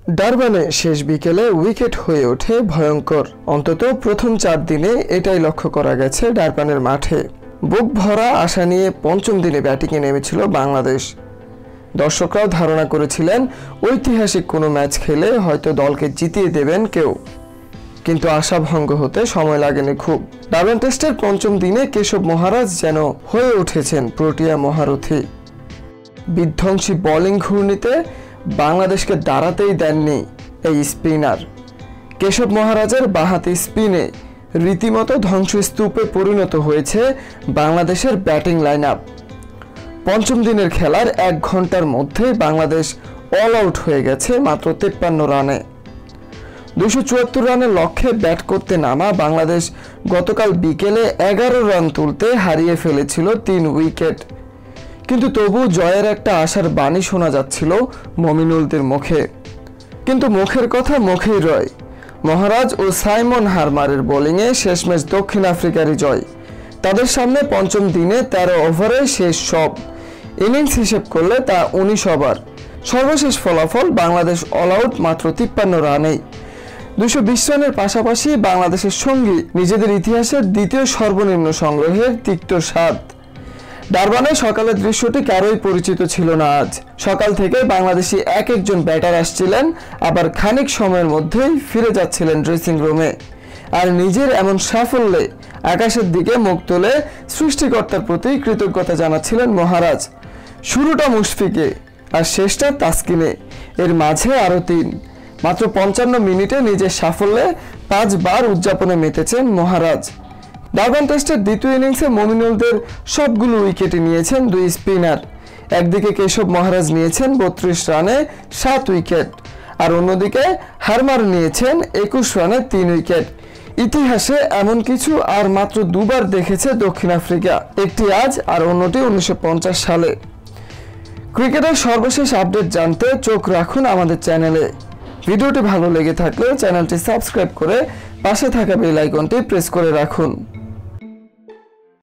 ডারবানে শেষ বিকেলে উইকেট হয়ে ওঠে ভয়ঙ্কর। অন্তত প্রথম 4 দিনে এটাই লক্ষ্য করা গেছে ডারবানের মাঠে। বুক ভরা আশা নিয়ে পঞ্চম দিনে ব্যাটিংয়ে নেমেছিল বাংলাদেশ। দর্শকরাও ধারণা করেছিলেন ঐতিহাসিক কোনো ম্যাচ খেলে হয়তো দলকে জিতিয়ে দেবেন কেউ, কিন্তু আশাভঙ্গ হতে সময় লাগেনি খুব। ডারবান টেস্টের পঞ্চম দিনে কেশব মহারাজ যেন হয়ে উঠেছেন প্রোটিয়া মহারথী। বিধ্বংসী বোলিং ঘূর্ণিতে বাংলাদেশকে দাঁড়াতেই দেননি এই স্পিনার। কেশব মহারাজের বাঁহাতি স্পিনে রীতিমতো ধ্বংসস্তূপে পরিণত হয়েছে বাংলাদেশের ব্যাটিং লাইন আপ। পঞ্চম দিনের খেলার 1 ঘন্টার মধ্যে বাংলাদেশ অল আউট হয়ে গেছে মাত্র 53 রানে। 274 রানের লক্ষ্যে ব্যাট করতে নামা বাংলাদেশ গতকাল বিকেলে 11 রান তুলতে হারিয়ে ফেলেছিল 3 উইকেট। কিন্তু তবু জয়ের একটা আশার বাণী শোনা যাচ্ছিল মমিনুলদের মুখে। কিন্তু মুখের কথা মুখেই রয়। মহারাজ ও সাইমন হারমারের বোলিংয়ে শেষমেশ দক্ষিণ আফ্রিকারই জয়। তাদের সামনে পঞ্চম দিনে 13 ওভারে শেষ সব। ইনিংস হিসেব করলে তা 19 ওভার। সর্বশেষ ফলাফল বাংলাদেশ অল আউট মাত্র 53 রানেই। 220 রানের পাশাপাশি বাংলাদেশের সঙ্গী নিজেদের ইতিহাসের দ্বিতীয় সর্বনিম্ন সংগ্রহের তিক্ত স্বাদ। ডারবানে সকালের দৃশ্যটি কারোই পরিচিত ছিল না আজ। সকাল থেকে বাংলাদেশি একজন ব্যাটার আসছিলেন, আবার খানিক সময়ের মধ্যেই ফিরে যাচ্ছিলেন ড্রেসিং রুমে। আর নিজের এমন সাফল্যে আকাশের দিকে মুখ তুলে সৃষ্টিকর্তার প্রতি কৃতজ্ঞতা জানাচ্ছিলেন মহারাজ। শুরুটা মুশফিকে আর শেষটা তাসকিনে, এর মাঝে আরও 3। মাত্র 55 মিনিটে নিজের সাফল্যে 5 বার উদযাপনে মেতেছেন মহারাজ। ডারবান টেস্টের দ্বিতীয় ইনিংসে মমিনুলদের সবগুলো উইকেটই নিয়েছেন 2 স্পিনার। একদিকে কেশব মহারাজ নিয়েছেন 32 রানে 7 উইকেট, আর অন্যদিকে হারমার নিয়েছেন 21 রানে 3 উইকেট। ইতিহাসে এমন কিছু আর মাত্র 2 বার দেখেছে দক্ষিণ আফ্রিকা, একটি আজ আর অন্যটি 1950 সালে। ক্রিকেটের সর্বশেষ আপডেট জানতে চোখ রাখুন আমাদের চ্যানেলে। ভিডিওটি ভালো লেগে থাকলে চ্যানেলটি সাবস্ক্রাইব করে পাশে থাকা বেল আইকনটি প্রেস করে রাখুন।